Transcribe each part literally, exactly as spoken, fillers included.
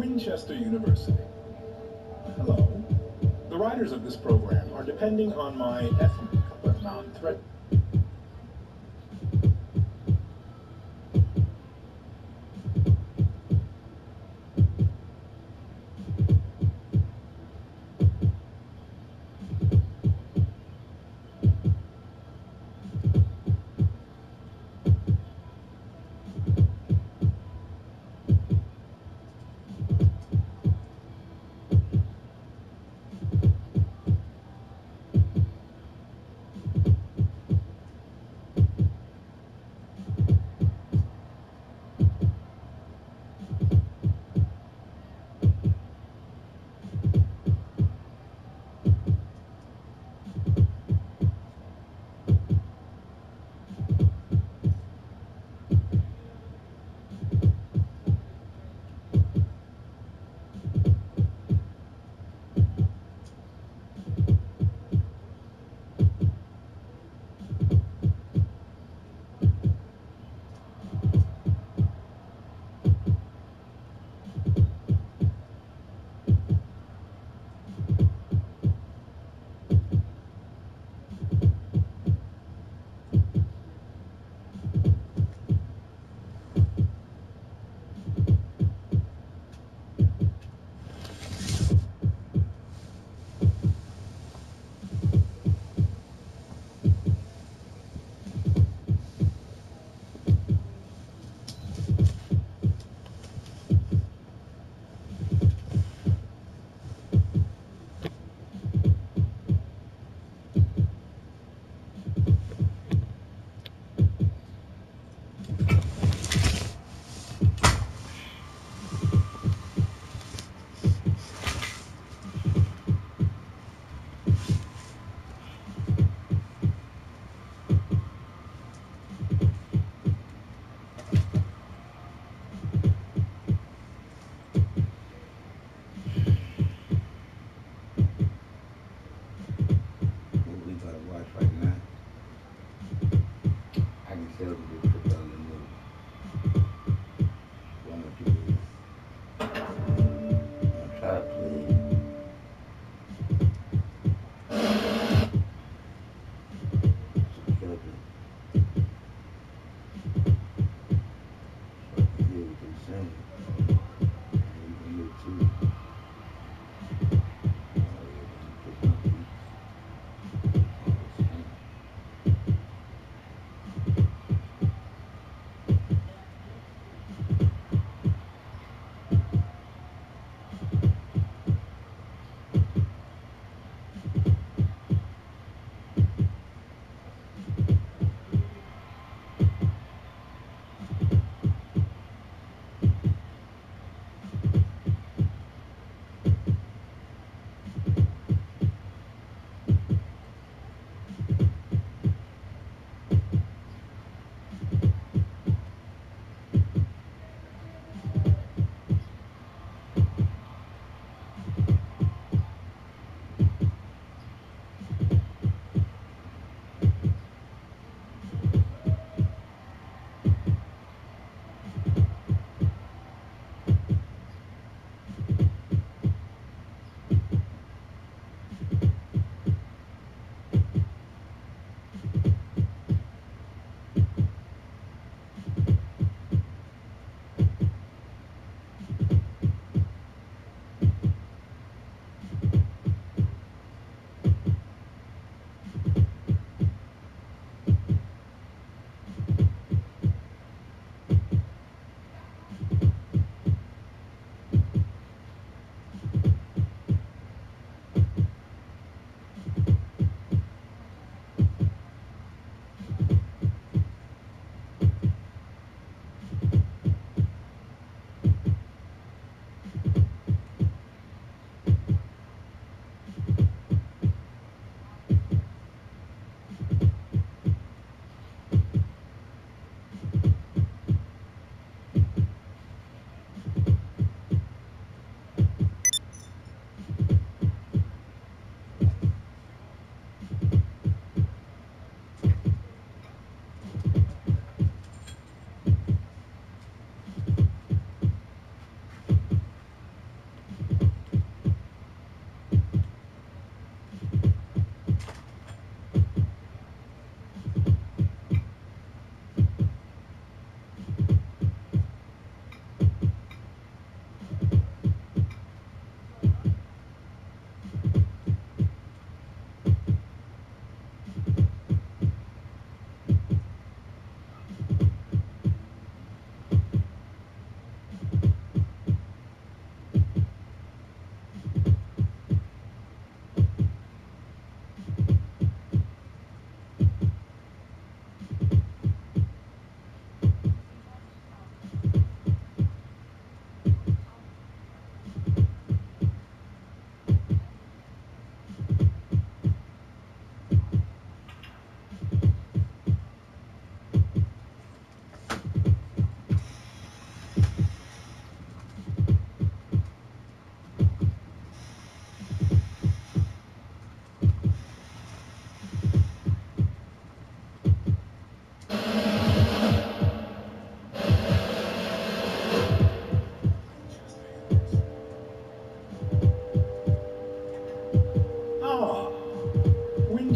Winchester University. Hello. The writers of this program are depending on my ethnic but non-threat.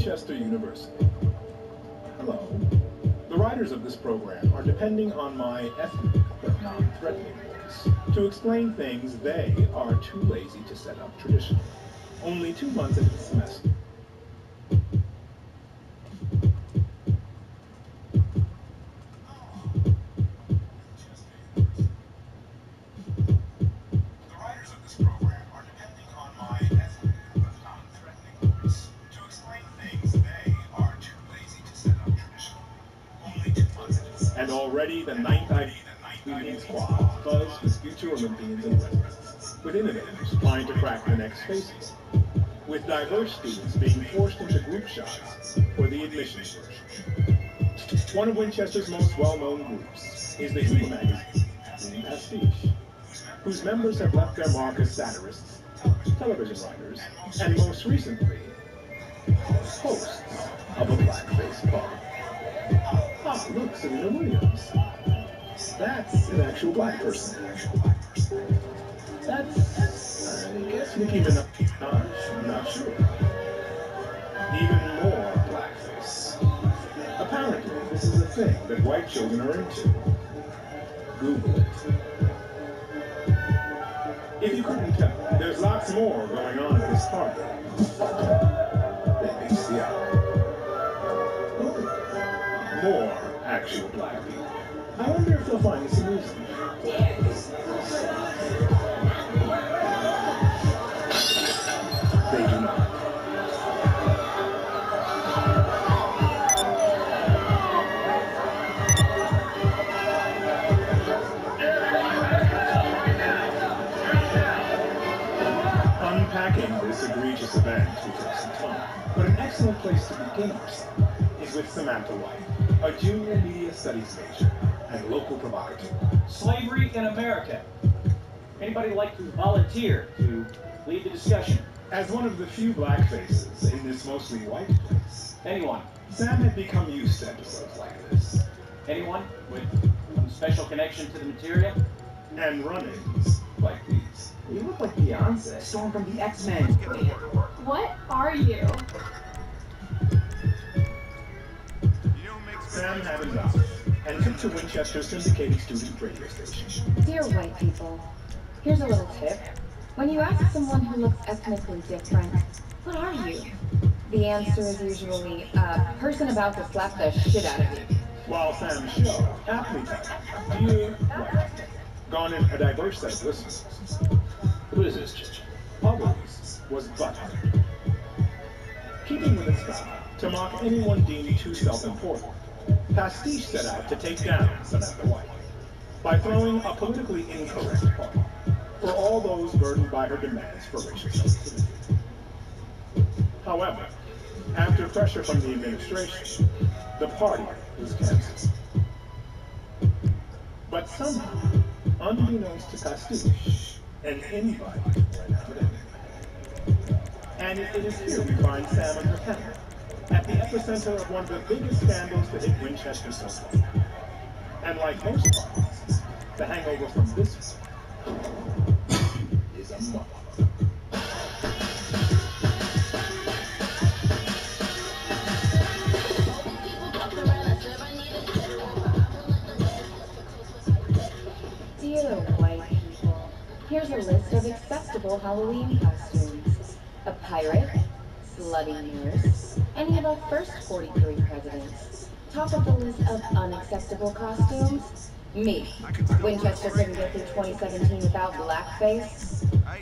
Winchester University. Hello. The writers of this program are depending on my ethnic but non-threatening voice to explain things they are too lazy to set up traditionally. Only two months into the semester. And already the ninth I B squad buzzed with future Olympians and residents, with innovators trying to crack the next spaces, with diverse students being forced into group shots for the admissions version. One of Winchester's most well-known groups is the humor magazine, Green Pastiche, whose members have left their mark as satirists, television writers, and most recently, hosts of a blackface pub. Ah, look, Serena Williams. That's an actual black person. That's, I guess, Nicki Minaj. I'm not sure. Even more blackface. Apparently, this is a thing that white children are into. Google it. If you couldn't tell, there's lots more going on at this party. Maybe Seattle. More actual black people. I wonder if they'll find this amusing. They do not. Unpacking this egregious event will take some time, but an excellent place to begin is with Samantha White, a junior media studies major and local provocateur. Slavery in America. Anybody like to volunteer to lead the discussion? As one of the few black faces in this mostly white place, Anyone? Sam had become used to episodes like this. Anyone with some special connection to the material? And run-ins like these. You look like Beyonce. Storm from the X-Men. What are you? Sam had enough and took to Winchester's syndicated student radio station. Dear white people, here's a little tip. When you ask someone who looks ethnically different, what are you? The answer is usually a person about to slap the shit out of you. While Sam's show, aptly titled Dear White, garnered a diverse set of listeners. Who is this chick? Always was butthurt. Keeping with its style, to mock anyone deemed too self-important, Pastiche set out to take down Samantha White by throwing a politically incorrect party for all those burdened by her demands for racial sensitivity. However, after pressure from the administration, the party was canceled. But somehow, unbeknownst to Pastiche, an invite went out anyway. And it is here we find Sam and her camera, at the epicenter of one of the biggest scandals that hit Winchester so far. And like most parties, the hangover from this one is a motherfucker. Dear white people, here's a list of acceptable Halloween costumes. A pirate, slutty nurse, any of our first forty-three presidents. Top of the list of unacceptable costumes, me. Winchester couldn't get through twenty seventeen without blackface.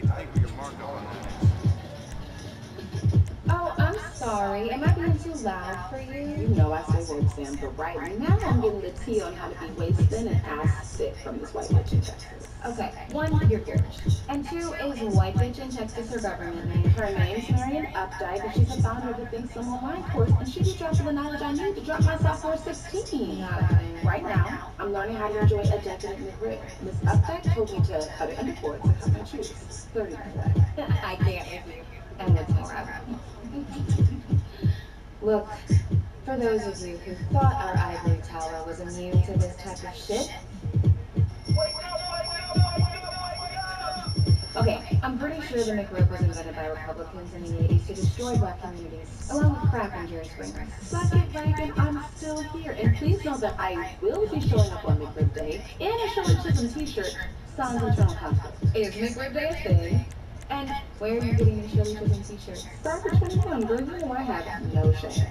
Oh, I'm sorry. Am I being too loud for you? You know I say work, Sam, but right now I'm getting the tea on how to be waist thin and ass sick from this white bitch in Texas. Okay, one, you're Garish. And two is white bitch in Texas, her government name. Her name's Marion Updike, and she's a founder of the Think Some Online course, and she be dropping the knowledge I need to drop my sophomore sixteen. Not a thing. Right now, I'm learning how to enjoy a decadent McRib. Miss Updike told me to cut it into fours and cut my cheese. thirty percent. I can't with you. And what's more, I Look, for those of you who thought our ivory tower was immune to this type of shit, okay, I'm pretty sure the McRib was invented by Republicans in the eighties to destroy black communities, along with crack and Jerry Springer. Suck it, Reagan, I'm still here. And please know that I will be showing up on McRib Day in a Shirley Chisholm t-shirt, Songs Eternal Conflict. Is McRib Day a thing? And where are you getting your Shirley Chisholm t-shirt? Forever twenty-one, girl, you know I have no shame.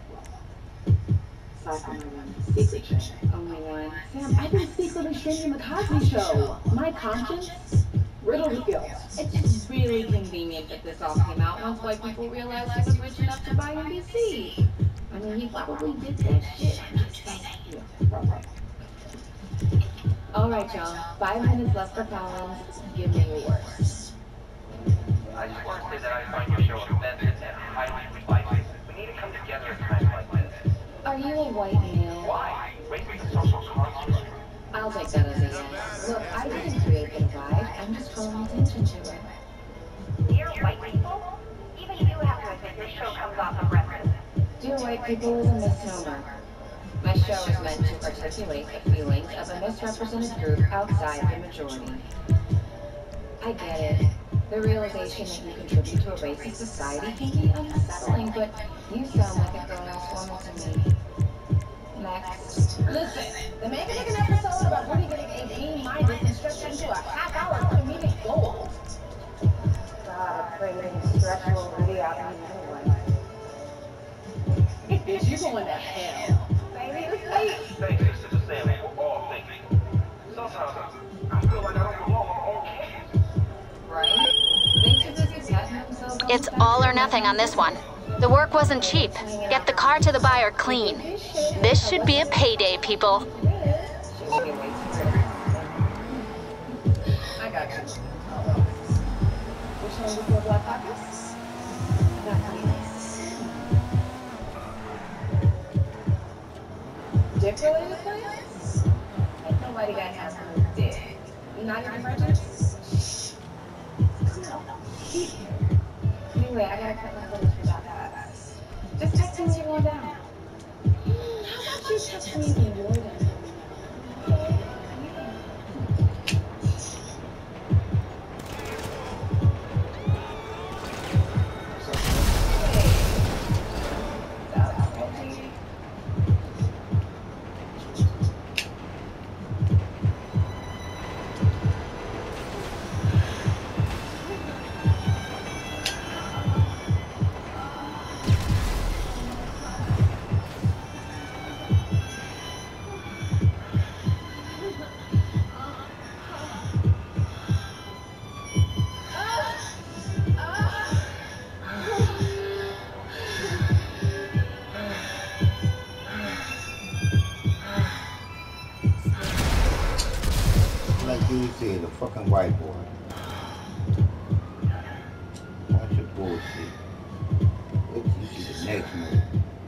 Aside from my one secret shame. Only one. Sam, I've been secretly streaming the Cosby Show. My conscience, riddled with guilt. It's just really convenient that this all came out once white people realized he was rich enough to buy N B C. I mean, he probably did that shit. I'm just saying. Yeah. All right, y'all. Five minutes left for Collins. Give me yours. I just want to say that I find your show offensive and highly divisive. We need to come together at times like this. Are you a white male? Why? Race is a social construct. I'll take that as a yes. Look, I didn't create the divide. I'm just calling attention to it. Dear white people, even you have to admit this show comes off aggressive. Dear white people is a misnomer. My show is meant to articulate the feelings of a misrepresented group outside the majority. I get it. The realization that you contribute to a racist society can be unsettling, but you sound like a grown-ass woman to me. Next. Listen, the man can make an episode about Woody getting a B-minus and stretch it into a half-hour comedic gold. God, I pray they can stretch a little video out of me anyway. Bitch, you going to hell. Baby, it's late. Thanks, Sister Sam, we're all thinking. Sometimes I feel like I don't belong on my own campus. Right? They too busy patting themselves on It's the back. all or nothing on this one. The work wasn't cheap. Get the car to the buyer clean. This should be a payday, people. She will be way too pretty. I got you. Which one before Black Pockets? Not please. Dick-related plans? Ain't nobody got half of a dick. You not even virgins? Anyway, I gotta cut my footage for that pass. Just text me when you're going down. How about you text me when you're down? Like you said, a fucking white boy. Watch your bullshit. Wait till you see the next movie.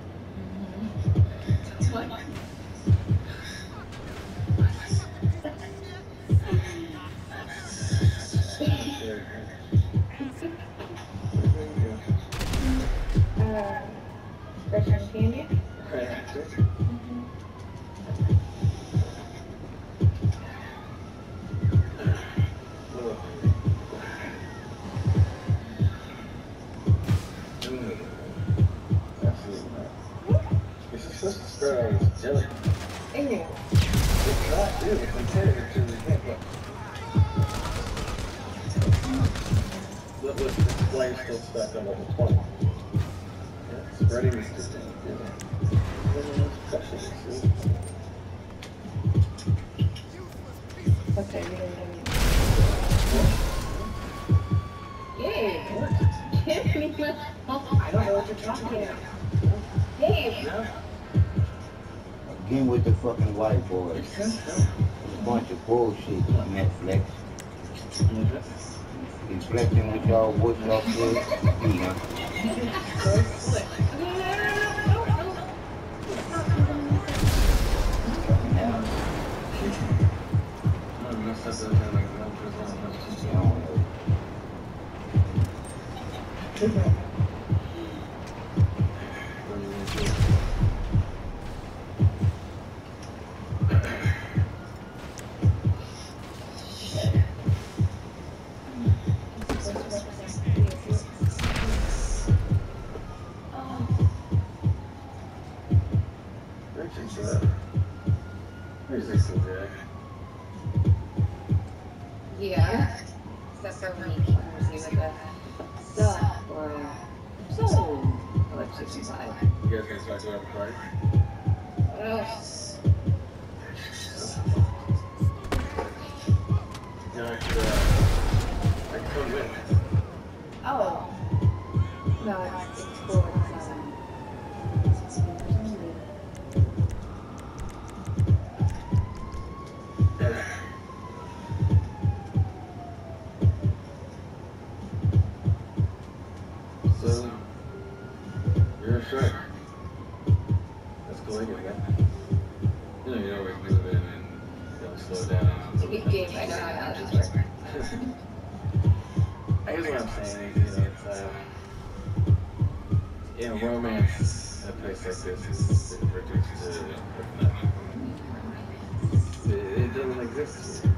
What? uh, Russian candy? Jelly. Ew. It's not, dude. It's intended to repent. Look, look, the flame's still stuck on level twenty. Yeah, spreading is just in Okay, you didn't Gabe, give me my phone. I don't know what you're talking about. Gabe. Again with the fucking white boys. A bunch of bullshit on Netflix. Reflecting with y'all what y'all feel. Yeah. So slick. Now, Everything's cool, Jack. Yeah. Except for me keeping receiving the stuff or so electricity side. You guys gonna talk about the party? What else? No, I could, uh, I could come with. Oh. No, it's, it's cool. It's, um, it's only. Yeah. So, you're a shark. That's cool, I get that. You know, you always move in and you don't slow down. It's a good game. I know how analogies work. I guess what I'm saying, you know, it's, uh, you know, romance in a place like this is reduced to nothing. It, it doesn't exist here.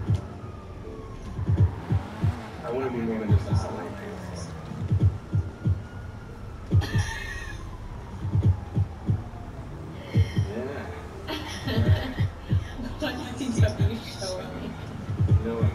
I want to be more than just a holiday. Yeah. What are you showing me? You know what?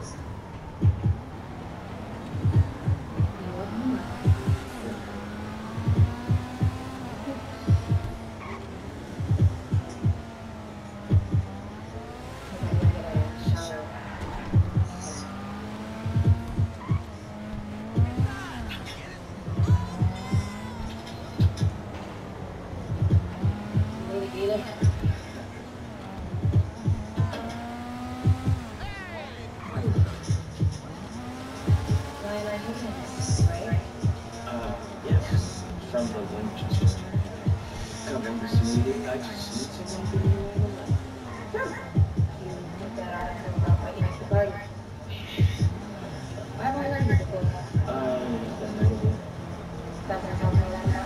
Uh, yes, from the Winchester. Come over to meeting, I just need someone to be able to. Sure. You put that article about what you make the party. Why have I heard this before? Um, that night again. Doesn't tell me that about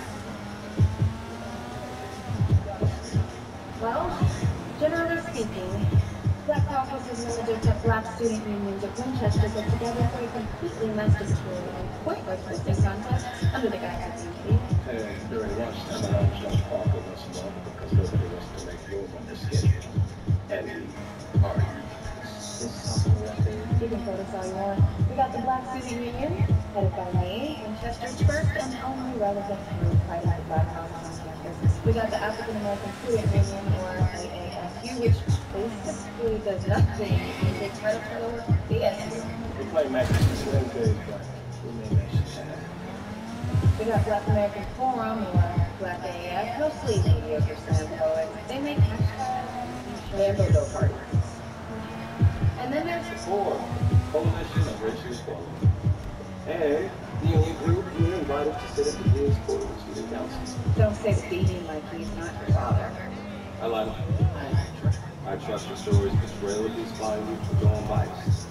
Well, generally speaking, Black Caucus is limited to Black student unions of Winchester get together for a completely masturbatory and pointless listening contest under the guise of unity. Hey, during lunchtime, I was on Parker once a month because nobody wants to make room on the schedule. And we argued. This is something right there. You can vote us all you want. We got the Black Student Union, headed by me, Winchester's first and only relevant group fighting for Black Caucus on campus. We got the African American Student Union, or A A F U, which basically does nothing and takes credit for the work of B S U. We play matches Wednesdays, but we may make some time. We got Black American Forum, or Black A A F, mostly mediocre slam poets. They make hashtags and Bodo parties. And then there's the Four, Coalition of Racial Equality. And the only group you invited to sit at the Dean's Board of Student Council. Don't say Beanie like he's not your father. I lied. I trust the story's portrayal of these fine youth for going biased.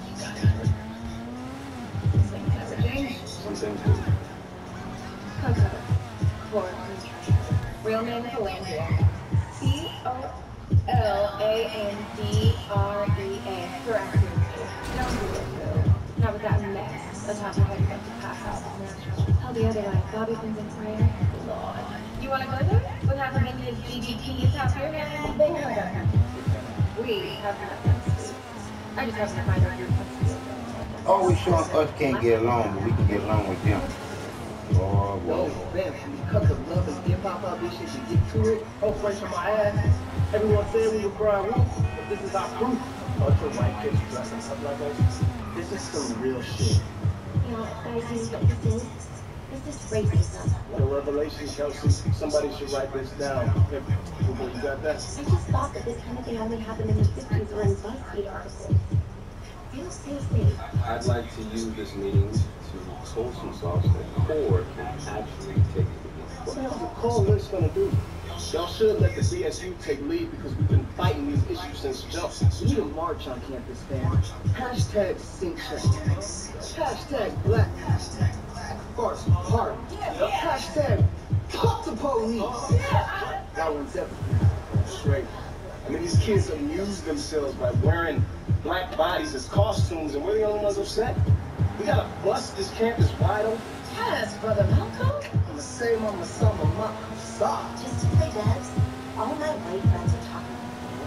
Things never change. Some things do. Cocoa. For real name Calandria. C O L A N D R E A. For accuracy. Don't do it, though. Not with that mess. A topic I'm about to pass out with natural. Hell the other way. Bobby comes in prayer. Lord. You want to go there? With half a million G D P atop your head? They know that. We have nothing to do. I just happen to find our group of Always showing us can't get along, but we can get along with them. Oh, Yo, boy. man, from the cut of love and hip hop out this shit to get to it. Oh, fresh on my ass. Everyone said we would cry wolf, but this is our proof. Ultra white kids dressing up like us. This is some real shit. You know, guys, you know what this is? This is racism. What a revelation, Kelsey. Somebody should write this down. Hey, you got that? I just thought that this kind of thing only happened in the fifties or in BuzzFeed articles. Real seriously. I'd like to use this meeting to pull some sauce that Core can actually take to the What the hell's the call list gonna do? Y'all should let the B S U take lead because we've been fighting these issues since jump. We need a march on campus, fam. Hashtag sink check. Hashtag black. First party. Hashtag fuck the police. That one's everything. Straight. I mean, these kids amuse themselves by wearing black bodies as costumes, and we're the only ones upset. We gotta bust this campus wide open. Yes, Brother Malcolm. I'm the same on the summer month. Stop. Just to play devs, all my white friends are talking about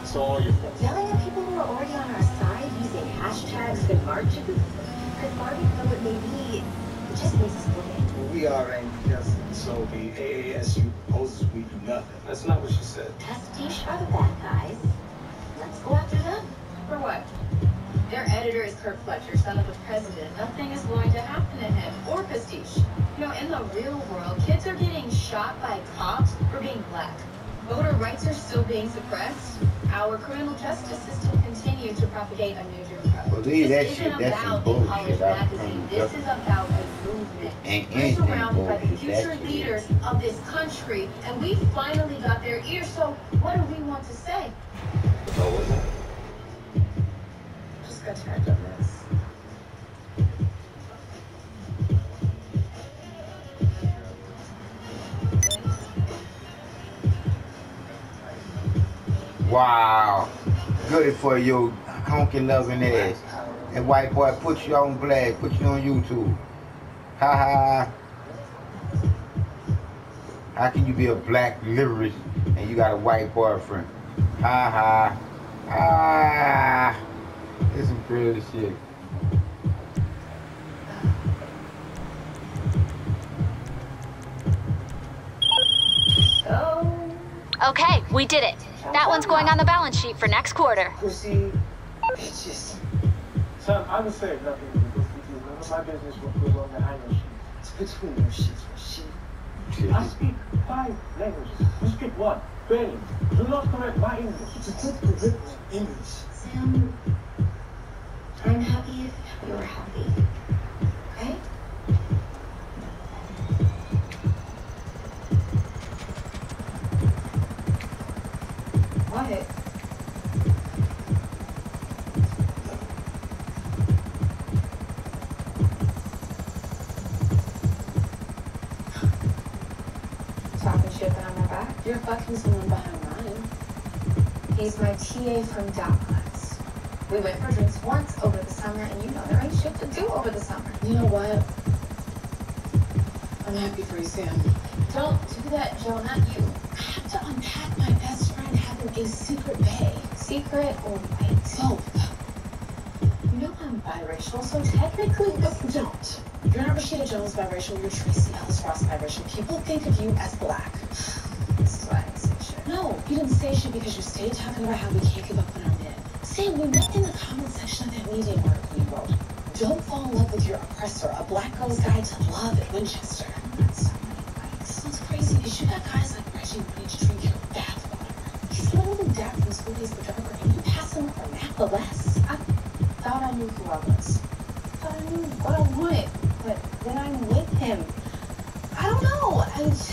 It's all your fault. Yelling at people who are already on our side using hashtags good marches. Because Barbie, though it may be, it just makes us look at. Well, we are angry, yes. So the A A S U proposes we do nothing. That's not what she said. Pastiche are the bad guys. Let's go after them. For what? Their editor is Kirk Fletcher, son of the president. Nothing is going to happen to him or Pastiche. You know, in the real world, kids are getting shot by cops for being black. Voter rights are still being suppressed. Our criminal justice system continues to propagate a new Jim Crow. Believe that This shit, isn't that's some about a college bullshit. I magazine. This is about a movement. Ain't We're anything surrounded by the bullshit. future That shit. leaders of this country, and we finally got their ears, so what do we want to say? Oh, what's that? Just got tagged on this. Wow. Good for your honky loving ass. That white boy put you on blast, put you on YouTube. Ha ha. How can you be a black lyricist and you got a white boyfriend? Ha ha. Ah. This is some crazy shit. Oh. Okay, we did it. That one's going on the balance sheet for next quarter. Pussy bitches. Son, I would say nothing because it's none of my business what goes on behind your sheets. It's between your sheets, Rasheed. I speak five languages. You speak one. Benny, do not correct my English. It's a good correct English. Sam, I'm happy if you're happy. Okay? What? Talking shit behind my back. You're fucking someone behind mine. He's my T A from doc class. We went for drinks once over the summer, and you know there ain't shit to do over the summer. You know what? I'm happy for you, Sam. Don't do that, Joe, not you. I have to unpack my best friend having a secret bae. Secret or white? Both. You know I'm biracial, so technically, but don't. You're not Rashida Jones biracial, you're Tracy Ellis Ross biracial. People think of you as black. This is why I didn't say shit. No, you didn't say shit because you stayed talking about how we can't give up on our men. Sam, we met in the comment section of that Medium article you wrote. Don't fall in love with your oppressor, a black girl's guide to love at Winchester. That's so many whites. Sounds crazy because you got guys like Reggie wanting to drink your bathwater. He's literally dad from school days the drummer, and you pass him up for Napa less. I thought I knew who I was. Thought I knew what I wanted, but then I'm with him. I don't know. I just...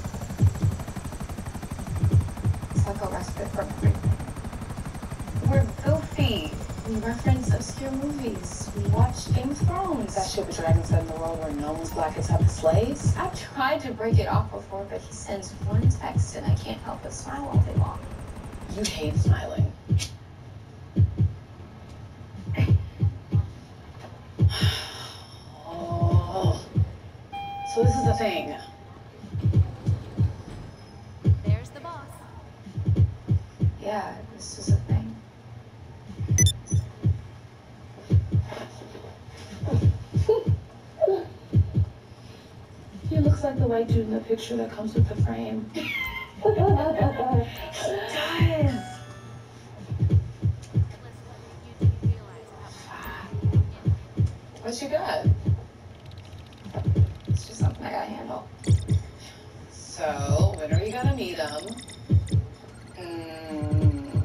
It's like a respite from everything. We're goofy. We reference obscure movies. We watch Game of Thrones. That shit with dragons set in the world where no one's black except the slaves. I've tried to break it off before, but he sends one text and I can't help but smile all day long. You hate smiling. Oh. So this is the thing. There's the boss. Yeah, this is a thing. He looks like the white dude in the picture that comes with the frame. He does. What you got? It's just something I gotta handle. So, when are you gonna meet him? Mm.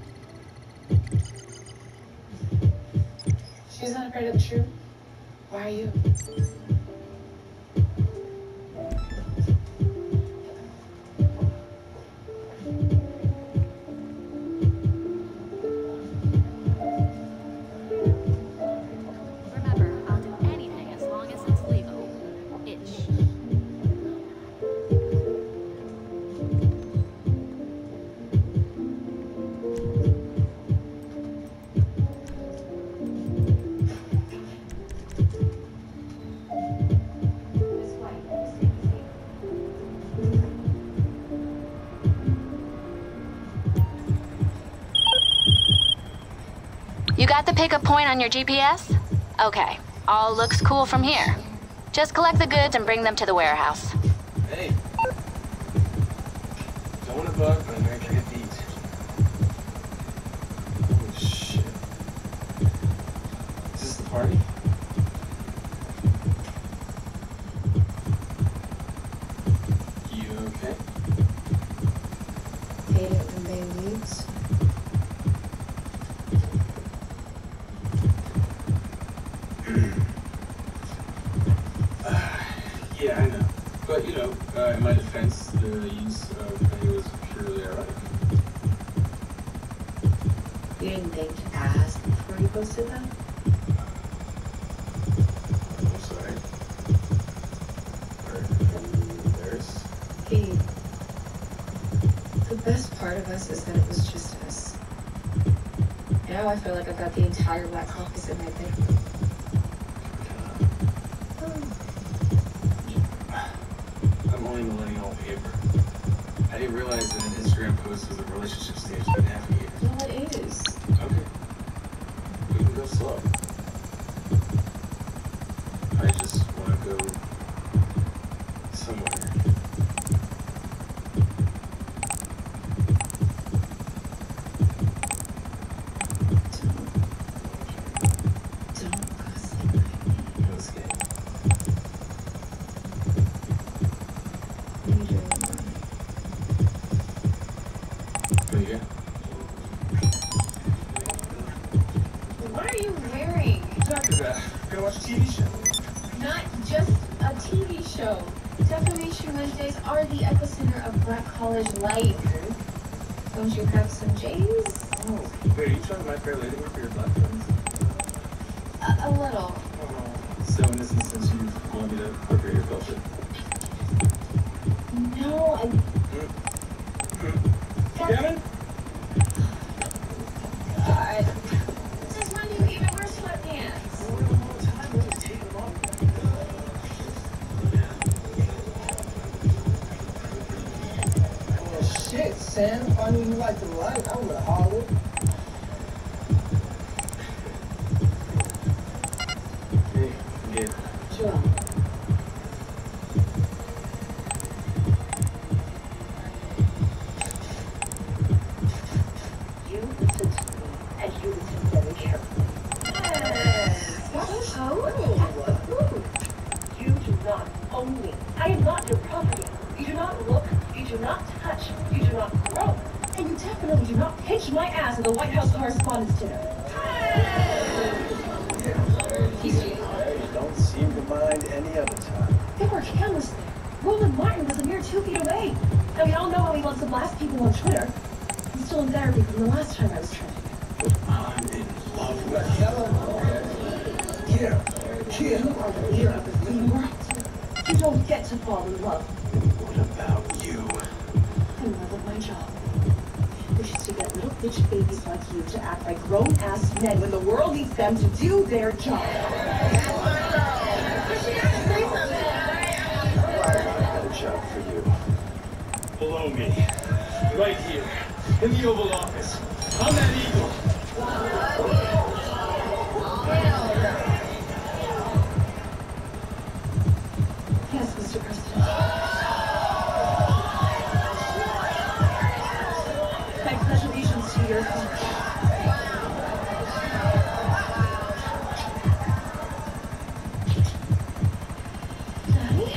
She's not afraid of the truth. Why are you? Remember, I'll do anything as long as it's legal. Ish. got the pickup point on your G P S? Okay, all looks cool from here. Just collect the goods and bring them to the warehouse. Hey. Don't want to bug, but I'm ready to get beat. Oh, shit. Is this the party? You okay? Hate it when Bay leaves. Yeah, I know. But, you know, uh, in my defense, the use of Penny was purely ironic. You didn't think to ask before you posted them? I'm sorry. Or embarrassed. Hey, the best part of us is that it was just us. Now I feel like I've got the entire Black Caucus in my bed. I'm only millennial paper. I didn't realize that an Instagram post was a relationship stage two and a half years. Well, it is. Okay. We can go slow. I just want to go somewhere. Don't gossip like me. Go skate. What are you doing? What do you got? What are you wearing? Talk about. Gonna watch a T V show. Not just a T V show. Defamation Wednesdays are the epicenter of Black college life. Don't you have some J's? Oh, wait, are you trying to My Fair Lady for your black friends? A, a little. Oh. So in this instance, you want me to appropriate your culture? No, I... Kevin? God. Since when do you even wear sweatpants? Oh, shit, Sam. If I knew you liked the light, I would have hollered. Hey, Gabe. Joel. You listen to me, and you listen very carefully. Oh. You do not own me. I am not your property. You do not look, you do not touch, you do not grow, and you definitely do not pinch my ass at the White House Correspondents' Dinner. I don't seem to mind any other time. There were cameras there. Roland Martin was a mere two feet away. And we all know how he loves to blast people on Twitter. He's still in therapy from the last time I was trending. I'm in love with her. Here. Here. You are the leader of the free world. You don't get to fall in love. What about you? I love my job. Which is to get little bitch babies like you to act like grown-ass men when the world needs them to do their job. I've got a job for you. Below me, right here, in the Oval Office, on that eagle. Yes, Mister President. I pledge allegiance to your flag. Daddy?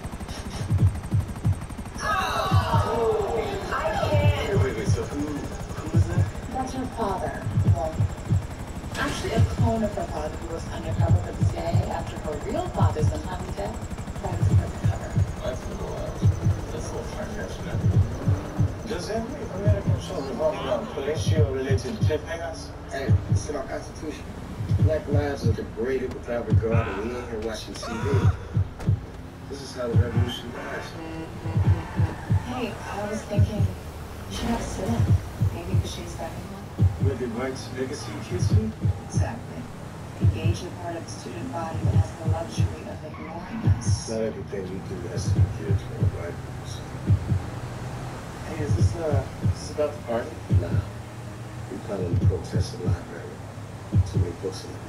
Wait, wait, wait, so who, who is that? That's her father. Well, actually a clone of her father who was undercover for the C I A after her real father's untimely death. That is undercover. That's a little, uh, that's a little far-fetched, no? Does every American show revolve around police-related cliffhangers? Hey, it's in our Constitution. Black lives are degraded without regard, and we ain't here watching T V. This is how the revolution dies. Hey, I was thinking you should have a sit-in. Maybe because she's back in one. Where did White's legacy kids do? Exactly. Engage in part of the student body that has the luxury of ignoring us. Not everything we do has to be geared toward white folks. Hey, is this, uh, is this about the party? Nah. We planning to protest the library. Too many books in it.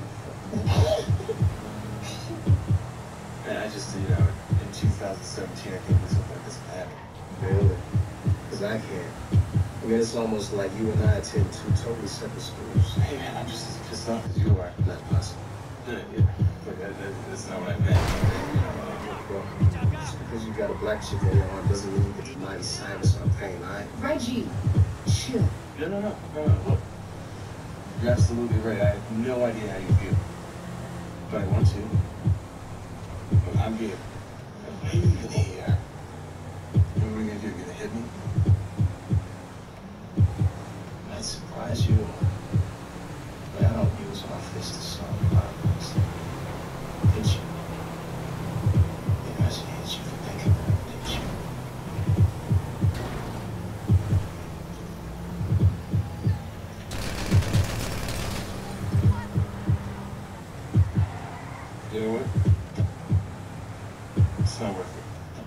Man, I just, you know, in two thousand seventeen, I think this something like this will happen. Really? Because I can't. I mean, it's almost like you and I attend two totally separate schools. Hey, man, I'm just as pissed off as you are. Not possible. Yeah, yeah. Look, that, that, that's not what I meant. Well, just because you got a black chick on your arm doesn't mean you get the mighty silence on pain, alright? Reggie, chill. No, no, no, no, no, look. You're absolutely right. I have no idea how you feel. But I want to. But I'm here. I'm here. What are we gonna do? You're gonna hit me? Might surprise you. But I don't use my fist to solve problems. Did you? Yeah, I should hit you for thinking about it, didn't you? You know what? It's not worth it.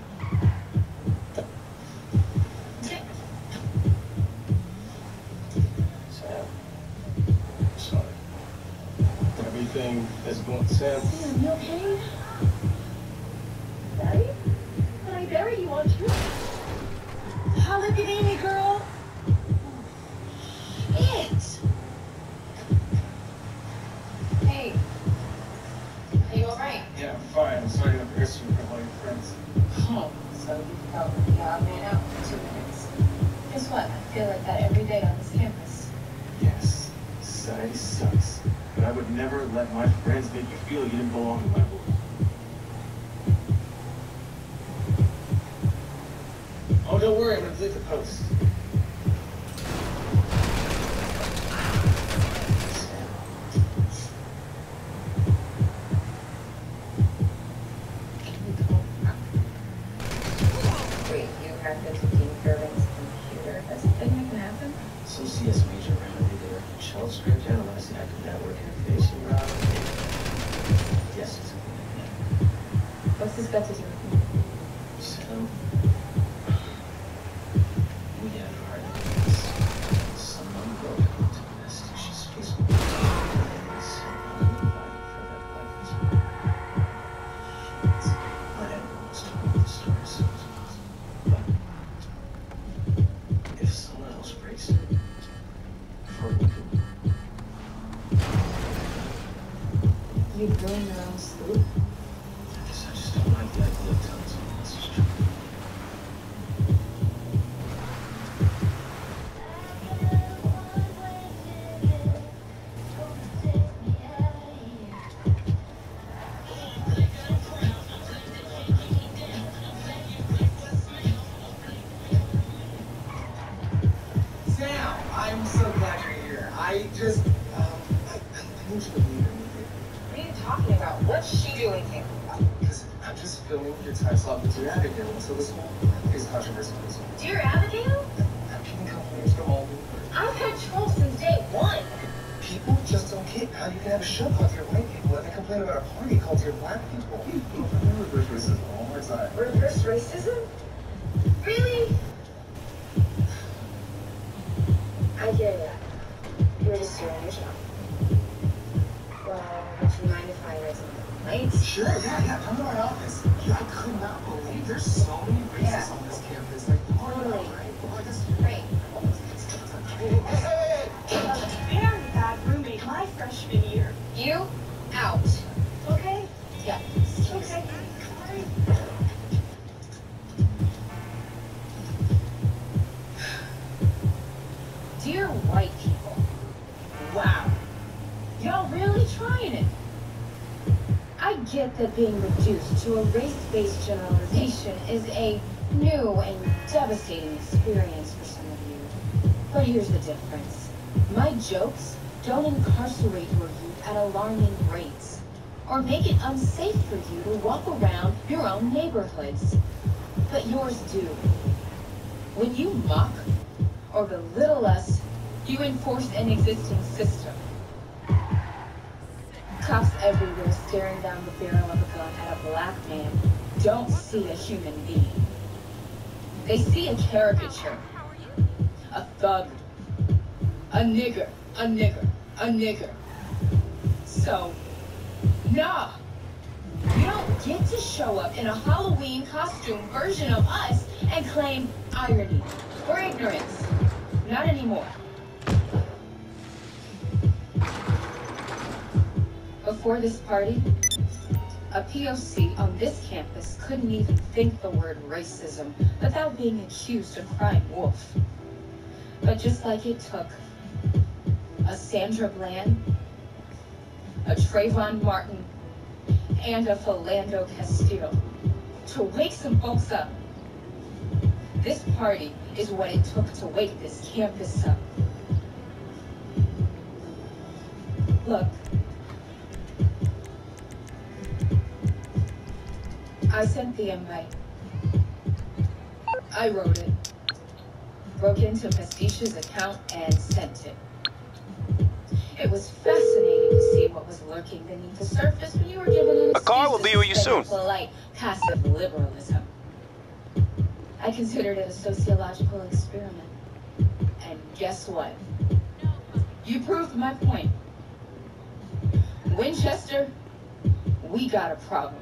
Sam. I'm sorry. Everything that's going Sam. Sam, you okay? Daddy? Can I bury you on truth? Oh, look at Amy, girl. Shit. Hey. Are you alright? Yeah, I'm fine. I'm sorry to embarrass you in front of all your friends. Oh, so you felt like the odd man out for two minutes. Guess what? I feel like that every day on this campus. Yes, society sucks. But I would never let my friends make you feel you didn't belong in my world. Oh, don't worry. I'm going to delete the post. Wait, you hacked into Dean Irving's computer? That's the thing that can happen? Some C S major ran a reader. Shell script analyzed the active network interface and routing. Yes, it's something like that. What's this got to do with me? Sam, we had hard evidence. Someone broke into the nest. She's peaceful. And someone invited for that life. Not everyone was told the story as soon as possible. But if someone else breaks it, before we do, You'd ruin your own sleep? I guess I just don't like the idea of telling someone this is true. Sam, I'm so glad you're here. I just, um, I, I need you to leave her. What are you talking about? What's she doing here? Because I'm just filming your time slot with Dear Abigail until this whole is controversy. Dear Abigail? I'm getting complaints from all over. I've had trolls since day one. People just don't get how you can have a show called Dear White People and then complain about a party called Dear Black People. Remember reverse racism one more time. Reverse racism? Really? I get it. You're just doing your job. Well, would you mind if I read some complaints? Sure, yeah, yeah. Come to my office. Yeah, I could not believe there's so many racists Yeah. on this campus. Like, Totally. right? Well, this Great. Hey, hey, hey, hey! A very bad roommate my freshman year. You? Out. Okay? Yeah. Okay. Dear white people. Wow. Y'all really trying it. I get that being reduced to a race-based generalization is a new and devastating experience for some of you. But here's the difference. My jokes don't incarcerate your youth at alarming rates, or make it unsafe for you to walk around your own neighborhoods. But yours do. When you mock or belittle us, you enforce an existing system. Cops everywhere staring down the barrel of a gun at a black man don't see a human being. They see a caricature. A thug. A nigger. A nigger. A nigger. So, nah. You don't get to show up in a Halloween costume version of us and claim irony or ignorance. Not anymore. Before this party, a P O C on this campus couldn't even think the word racism without being accused of crying wolf. But just like it took a Sandra Bland, a Trayvon Martin, and a Philando Castile to wake some folks up, this party is what it took to wake this campus up. Look, I sent the invite. I wrote it, broke into Pastiche's account and sent it. It was fascinating to see what was lurking beneath the surface when you were given an A car will be with you soon. Polite, passive liberalism. I considered it a sociological experiment. And guess what? You proved my point. Winchester, we got a problem.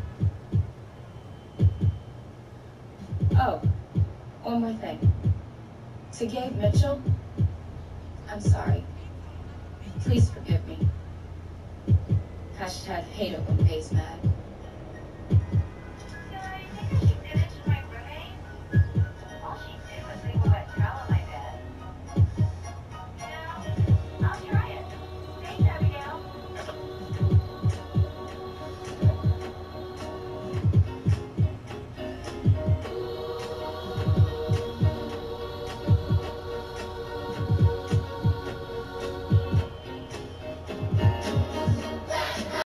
Oh, one more thing. To Gabe Mitchell, I'm sorry. Please forgive me. Hashtag hate it when Bay's mad.